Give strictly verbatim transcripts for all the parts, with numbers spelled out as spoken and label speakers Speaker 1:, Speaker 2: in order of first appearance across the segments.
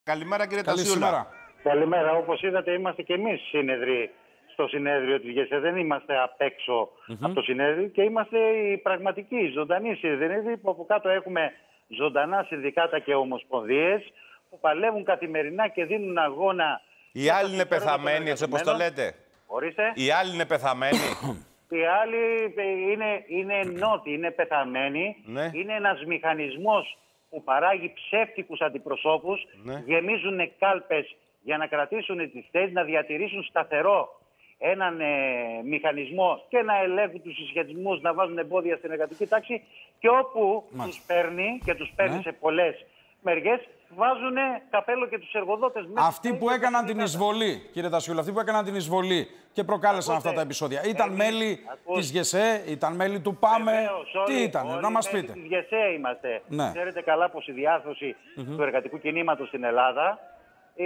Speaker 1: Καλημέρα κύριε Τασιούλα.
Speaker 2: Καλημέρα. Όπως είδατε είμαστε και εμείς σύνεδροι στο συνέδριο της ΓΕΣΕ. Δεν είμαστε απ' έξω mm-hmm. από το συνέδριο και είμαστε οι πραγματικοί, οι ζωντανοί συνέδριοι που από κάτω έχουμε ζωντανά συνδικάτα και ομοσπονδίες που παλεύουν καθημερινά και δίνουν αγώνα.
Speaker 1: Οι άλλοι είναι πεθαμένοι, έτσι όπως το λέτε.
Speaker 2: Ορίστε.
Speaker 1: Οι άλλοι είναι πεθαμένοι.
Speaker 2: Οι άλλοι είναι, είναι νότιοι, είναι πεθαμένοι.
Speaker 1: Ναι.
Speaker 2: Είναι ένας μηχανισμός που παράγει ψεύτικους αντιπροσώπους,
Speaker 1: ναι.
Speaker 2: γεμίζουν κάλπες για να κρατήσουν τις θέσεις, να διατηρήσουν σταθερό έναν ε, μηχανισμό και να ελέγχουν τους συσχετισμούς, να βάζουν εμπόδια στην εργατική τάξη και όπου Μάλιστα. τους παίρνει και τους παίρνει ναι. σε πολλές μεριές, βάζουν καπέλο και τους εργοδότες μέσα.
Speaker 3: Αυτοί που έκαναν την εισβολή, κύριε Τασιούλα, αυτοί που έκαναν την εισβολή και προκάλεσαν Ακούτε, αυτά τα επεισόδια, ήταν εμείς, μέλη ακούτε. της ΓΕΣΕ, ήταν μέλη του ΠΑΜΕ, Βεβαίως, όλοι, τι ήταν, να μας πείτε.
Speaker 2: Της ΓΕΣΕ είμαστε.
Speaker 3: Ναι.
Speaker 2: Ξέρετε καλά πως η διάρθρωση mm-hmm. του εργατικού κινήματος στην Ελλάδα ε,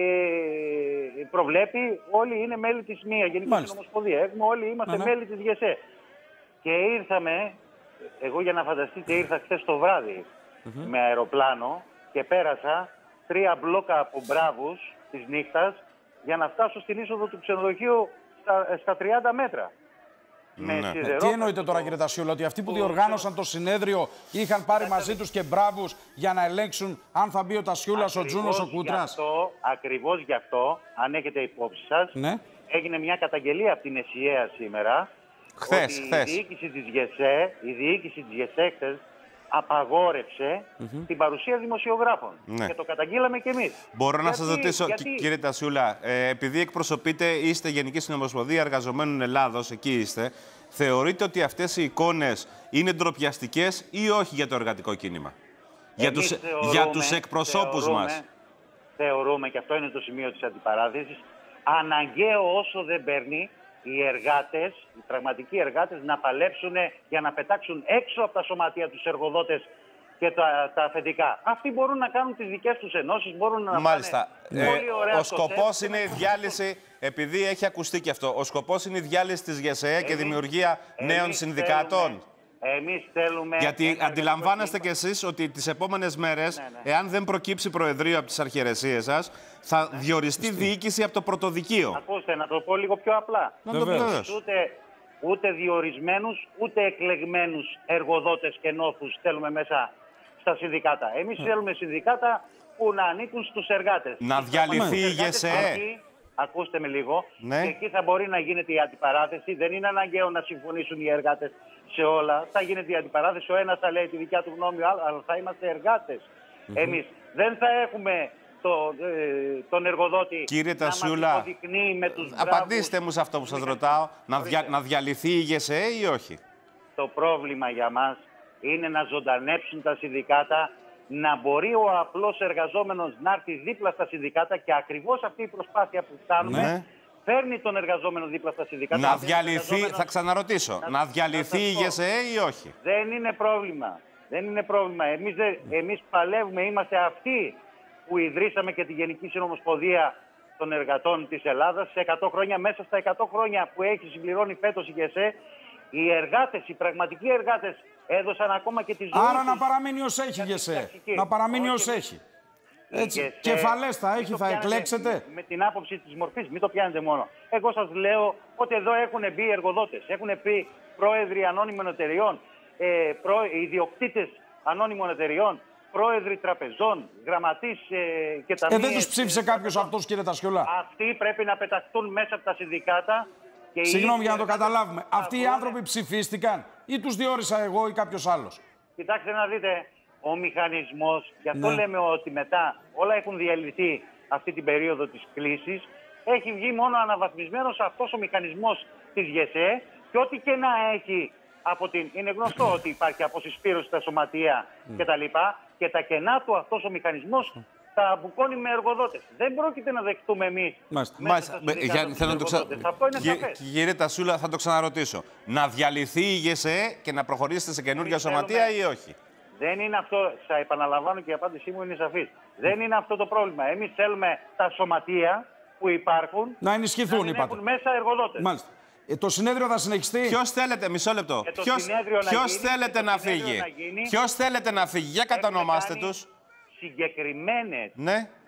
Speaker 2: προβλέπει όλοι είναι μέλη της ΜΗΑ, Γενική Συνομοσπονδία. Έχουμε όλοι είμαστε ναι, ναι. μέλη της ΓΕΣΕ. Και ήρθαμε, εγώ για να φανταστείτε ήρθα χθες το βράδυ mm-hmm. με αεροπλάνο και πέρασα τρία μπλόκα από μπράβους της νύχτας για να φτάσω στην είσοδο του ξενοδοχείου στα, στα τριάντα μέτρα.
Speaker 1: Ναι.
Speaker 2: Με
Speaker 3: ναι. Τι εννοείτε τώρα κύριε Τασιούλα, ότι αυτοί που διοργάνωσαν το συνέδριο είχαν πάρει μαζί τους και μπράβους για να ελέγξουν αν θα μπει ο Τασιούλας, ο Τζούνος, ο Κούτρας.
Speaker 2: Αυτό, ακριβώς γι' αυτό, αν έχετε υπόψη σας, ναι. έγινε μια καταγγελία από την ΕΣΥΑ σήμερα.
Speaker 1: Χθες,
Speaker 2: ότι
Speaker 1: χθες.
Speaker 2: Η διοίκηση της ΓΕΣΕ, η διοίκηση της ΓΕΣΕ χθες, απαγόρευσε mm-hmm. την παρουσία δημοσιογράφων. Ναι. Και το καταγγείλαμε κι εμείς.
Speaker 1: Μπορώ
Speaker 2: γιατί,
Speaker 1: να σας ρωτήσω,
Speaker 2: γιατί...
Speaker 1: κύριε Τασιούλα, ε, επειδή εκπροσωπείτε, είστε Γενική Συνομοσπονδία Εργαζομένων Ελλάδος, εκεί είστε, θεωρείτε ότι αυτές οι εικόνες είναι ντροπιαστικές ή όχι για το εργατικό κίνημα? Για τους,
Speaker 2: θεωρούμε,
Speaker 1: για τους εκπροσώπους
Speaker 2: θεωρούμε,
Speaker 1: μας.
Speaker 2: Θεωρούμε, και αυτό είναι το σημείο της αντιπαράθεσης, αναγκαίο όσο δεν παίρνει οι εργάτες, οι πραγματικοί εργάτες να παλέψουν για να πετάξουν έξω από τα σωματεία τους εργοδότες και τα, τα αφεντικά. Αυτοί μπορούν να κάνουν τις δικές τους ενώσεις, μπορούν να
Speaker 1: Μάλιστα.
Speaker 2: πάνε πολύ ωραία.
Speaker 1: Ο σκοπός είναι η διάλυση, επειδή έχει ακουστεί και αυτό, ο σκοπός είναι η διάλυση της ΓΕΣΕ και δημιουργία νέων συνδικάτων.
Speaker 2: Θέλουμε, εμείς θέλουμε...
Speaker 1: Γιατί αντιλαμβάνεστε κι εσείς ότι τις επόμενες μέρες, ναι, ναι. εάν δεν προκύψει προεδρείο από τις αρχιερεσίες σας, θα ναι. διοριστεί διοίκηση από το πρωτοδικείο.
Speaker 2: Ακούστε, να το πω λίγο πιο απλά. Ούτε, ούτε διορισμένους, ούτε εκλεγμένους εργοδότες και νόφους θέλουμε μέσα στα συνδικάτα. Εμείς ναι. θέλουμε συνδικάτα που να ανήκουν στους εργάτες.
Speaker 1: Να διαλυθεί η ΓΕΣΕ.
Speaker 2: Ακούστε με λίγο.
Speaker 1: Ναι.
Speaker 2: Και εκεί θα μπορεί να γίνεται η αντιπαράθεση. Δεν είναι αναγκαίο να συμφωνήσουν οι εργάτες σε όλα. Θα γίνεται η αντιπαράθεση. Ο ένας θα λέει τη δικιά του γνώμη, αλλά θα είμαστε εργάτες. Mm-hmm. Εμείς δεν θα έχουμε το, ε, τον εργοδότη
Speaker 1: Κύριε
Speaker 2: να
Speaker 1: Τασιούλα,
Speaker 2: μας υποδεικνύει με τους
Speaker 1: απαντήστε μου σε αυτό που σας ρωτάω. Να, δια, να διαλυθεί η ΓΕΣΕ ή όχι?
Speaker 2: Το πρόβλημα για μας είναι να ζωντανέψουν τα συνδικάτα, να μπορεί ο απλός εργαζόμενος να έρθει δίπλα στα συνδικάτα και ακριβώς αυτή η προσπάθεια που κάνουμε ναι. φέρνει τον εργαζόμενο δίπλα στα συνδικάτα.
Speaker 1: Να διαλυθεί, θα ξαναρωτήσω, να, να διαλυθεί η ΓΕΣΕ ή όχι?
Speaker 2: Δεν είναι πρόβλημα. Δεν είναι πρόβλημα. Εμείς, εμείς παλεύουμε, είμαστε αυτοί που ιδρύσαμε και τη Γενική Συνομοσπονδία των Εργατών της Ελλάδας σε εκατό χρόνια. Μέσα στα εκατό χρόνια που έχει συμπληρώνει φέτος η ΓΕΣΕ, οι εργάτες, οι πραγματικοί εργάτες έδωσαν ακόμα και τη ζωή.
Speaker 3: Άρα τους να παραμείνει ως έχει η ΓΕΣΕ. Να παραμείνει ως έχει. Έτσι. Κεφαλές θα έχει, θα εκλέξετε.
Speaker 2: Με την άποψη της μορφής, μην το πιάνετε μόνο. Εγώ σας λέω ότι εδώ έχουν μπει εργοδότες, έχουν πει πρόεδροι ανώνυμων εταιριών, ε, προ, ιδιοκτήτες ανώνυμων εταιριών, πρόεδροι τραπεζών, γραμματείς ε, και τα
Speaker 3: Ε, δεν τους ψήφισε κάποιος αυτούς, κύριε Τασιούλα?
Speaker 2: Αυτοί πρέπει να πεταχτούν μέσα από τα συνδικάτα.
Speaker 3: Συγγνώμη για να το καταλάβουμε. Αυτοί οι άνθρωποι ψηφίστηκαν ή τους διόρισα εγώ ή κάποιος άλλος?
Speaker 2: Κοιτάξτε να δείτε, ο μηχανισμός, γι' αυτό
Speaker 3: ναι.
Speaker 2: λέμε ότι μετά όλα έχουν διαλυθεί αυτή την περίοδο της κλίσης, έχει βγει μόνο αναβαθμισμένος αυτός ο μηχανισμός της ΓΕΣΕ και ό,τι και να έχει από την... Είναι γνωστό ότι υπάρχει αποσυσπήρωση στα σωματεία mm. κτλ. Και τα κενά του αυτός ο μηχανισμός τα μπουκώνει με εργοδότες. Δεν πρόκειται να δεχτούμε εμείς.
Speaker 1: Μάλιστα. Θέλω να το ξα...
Speaker 2: Αυτό είναι σαφές.
Speaker 1: Κύριε Τασιούλα, θα το ξαναρωτήσω. Να διαλυθεί η ΓΕΣΕ και να προχωρήσετε σε καινούργια σωματεία ή όχι?
Speaker 2: Δεν είναι αυτό. Σα επαναλαμβάνω και η απάντησή μου είναι σαφής. Δεν είναι αυτό το πρόβλημα. Εμείς θέλουμε τα σωματεία που υπάρχουν
Speaker 3: να ενισχυθούν,
Speaker 2: να
Speaker 3: είπατε.
Speaker 2: Έχουν μέσα εργοδότες.
Speaker 3: Μάλιστα. Ε, το συνέδριο θα συνεχιστεί.
Speaker 1: Ποιος θέλετε, μισό λεπτό. Ποιος, ποιος θέλετε να φύγει. Ποιος θέλετε να φύγει. Για κατανομάστε τους.
Speaker 2: Συγκεκριμένες
Speaker 1: ναι.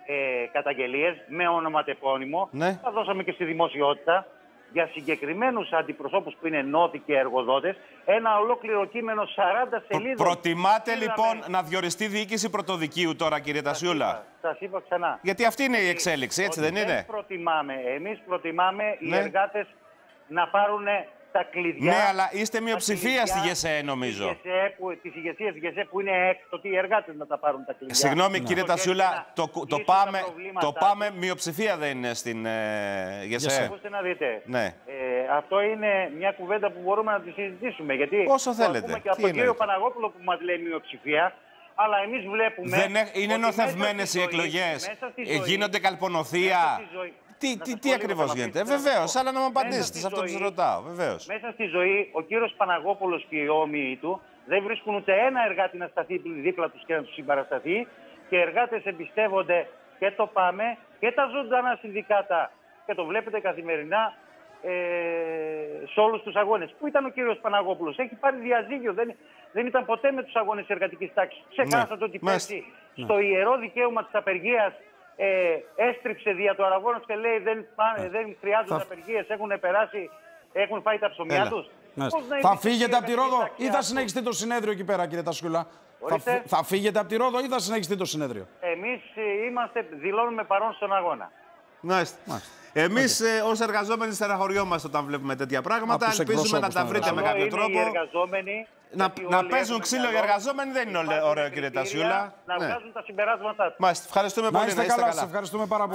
Speaker 2: ε, καταγγελίες με ονοματεπώνυμο.
Speaker 1: Ναι.
Speaker 2: Τα δώσαμε και στη δημοσιότητα για συγκεκριμένους αντιπροσώπους που είναι νότοι και εργοδότες. Ένα ολόκληρο κείμενο σαράντα σελίδων.
Speaker 1: Προτιμάτε
Speaker 2: Είδαμε...
Speaker 1: λοιπόν να διοριστεί διοίκηση πρωτοδικείου τώρα, κύριε Τασιούλα?
Speaker 2: Σας είπα ξανά.
Speaker 1: Γιατί αυτή είναι η εξέλιξη, έτσι δεν είναι?
Speaker 2: Δεν προτιμάμε. Εμείς προτιμάμε
Speaker 1: Ναι.
Speaker 2: οι εργάτες να πάρουν τα κλειδιά.
Speaker 1: Ναι, αλλά είστε μειοψηφία στη ΓΕΣΕ, νομίζω.
Speaker 2: Τη ηγεσία τη ΓΕΣΕ που είναι έκτοτε οι εργάτες να τα πάρουν τα κλειδιά.
Speaker 1: Συγγνώμη,
Speaker 2: Ναι.
Speaker 1: κύριε
Speaker 2: Και
Speaker 1: Τασιούλα,
Speaker 2: να
Speaker 1: το, το,
Speaker 2: λύσουν
Speaker 1: πάμε,
Speaker 2: τα προβλήματά
Speaker 1: το
Speaker 2: τους.
Speaker 1: πάμε μειοψηφία δεν είναι στην ε, ΓΕΣΕ.
Speaker 2: Ακούστε να δείτε.
Speaker 1: Ναι.
Speaker 2: Ε, αυτό είναι μια κουβέντα που μπορούμε να τη συζητήσουμε. Γιατί
Speaker 1: Όσο
Speaker 2: το
Speaker 1: θέλετε.
Speaker 2: ακούμε και από
Speaker 1: Τι
Speaker 2: τον κύριο
Speaker 1: εννοείτε?
Speaker 2: Παναγόπουλο που μας λέει μειοψηφία. Αλλά εμείς βλέπουμε.
Speaker 1: Δεν ε- είναι
Speaker 2: ότι
Speaker 1: νοθευμένες
Speaker 2: μέσα στη
Speaker 1: οι
Speaker 2: ζωή-
Speaker 1: εκλογές.
Speaker 2: μέσα στη
Speaker 1: Ε,
Speaker 2: ζωή-
Speaker 1: γίνονται καλπονοθεία.
Speaker 2: μέσα στη ζωή-
Speaker 1: Τι,
Speaker 2: Να
Speaker 1: τι,
Speaker 2: σας
Speaker 1: τι
Speaker 2: πω λίγο,
Speaker 1: ακριβώς
Speaker 2: θα με
Speaker 1: γίνεται?
Speaker 2: αφήσετε να
Speaker 1: Βεβαίως,
Speaker 2: σας πω.
Speaker 1: αλλά να μου
Speaker 2: Μέσα
Speaker 1: απαντήσετε
Speaker 2: στη
Speaker 1: σε αυτό που σας
Speaker 2: ζωή-
Speaker 1: ρωτάω. Βεβαίως.
Speaker 2: Μέσα στη ζωή, ο κύριος Παναγόπουλος και οι όμοιοι του δεν βρίσκουν ούτε ένα εργάτη να σταθεί δίπλα τους και να τους συμπαρασταθεί. Και οι εργάτες εμπιστεύονται και το ΠΑΜΕ και τα ζωντανά συνδικάτα. Και το βλέπετε καθημερινά ε, σε όλους τους αγώνες. Πού ήταν ο κύριος Παναγόπουλος? Έχει πάρει διαζύγιο. Δεν, δεν ήταν ποτέ με τους αγώνες της εργατικής τάξης. Ξεχάσατε ότι
Speaker 1: Μάλιστα.
Speaker 2: πέρσι στο ιερό δικαίωμα της απεργίας ε, έστριψε δια του αραγώνος και λέει δεν, πάνε, δεν χρειάζονται
Speaker 3: Θα-
Speaker 2: απεργίες, έχουν περάσει, έχουν φάει τα ψωμιά
Speaker 1: Έλα.
Speaker 2: τους.
Speaker 3: Μάλιστα.
Speaker 2: Πώς να
Speaker 3: Θα
Speaker 2: εμπιστευτεί
Speaker 3: φύγετε
Speaker 2: η
Speaker 3: από τη
Speaker 2: εργατική
Speaker 3: Ρόδο
Speaker 2: τάξη
Speaker 3: ή θα
Speaker 2: αυτό?
Speaker 3: συνεχιστεί το συνέδριο εκεί πέρα, κύριε Τασιούλα? Θα,
Speaker 2: Ορίστε.
Speaker 3: φυ- θα φύγετε από τη Ρόδο ή θα συνεχιστεί το συνέδριο?
Speaker 2: Εμείς ε, είμαστε, δηλώνουμε παρόν στον αγώνα.
Speaker 1: Μάλιστα. Εμείς okay. ως εργαζόμενοι στεναχωριόμαστε όταν βλέπουμε τέτοια πράγματα.
Speaker 3: Από τους
Speaker 1: Ελπίζουμε να τα
Speaker 3: εκπροσώπους,
Speaker 1: βρείτε με
Speaker 2: Καλό
Speaker 1: κάποιο
Speaker 2: είναι
Speaker 1: τρόπο.
Speaker 2: οι εργαζόμενοι,
Speaker 1: Να,
Speaker 2: γιατί
Speaker 1: να
Speaker 2: όλοι
Speaker 1: παίζουν
Speaker 2: έχουμε
Speaker 1: ξύλο οι
Speaker 2: μυαλό,
Speaker 1: εργαζόμενοι δεν είναι
Speaker 2: υπάρχουν
Speaker 1: ωραίο, κύριε
Speaker 2: κριτήρια,
Speaker 1: Τασιούλα.
Speaker 2: Να
Speaker 1: Ναι.
Speaker 2: βγάζουν τα συμπεράσματά τους.
Speaker 1: Μάλιστα. Ευχαριστούμε
Speaker 3: Να
Speaker 1: πολύ.
Speaker 3: είστε καλά, σας ευχαριστούμε πάρα πολύ.